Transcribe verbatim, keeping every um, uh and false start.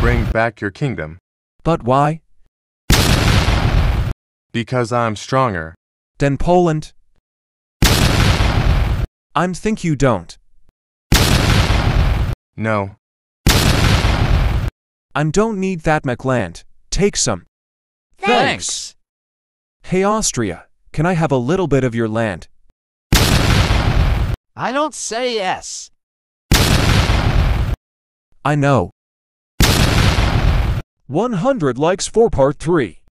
bring back your kingdom. But why? Because I'm stronger. Than Poland? I'm think you don't. No. I don't need that much land. Take some. Thanks. Hey Austria, can I have a little bit of your land? I don't say yes. I know. one hundred likes for part three.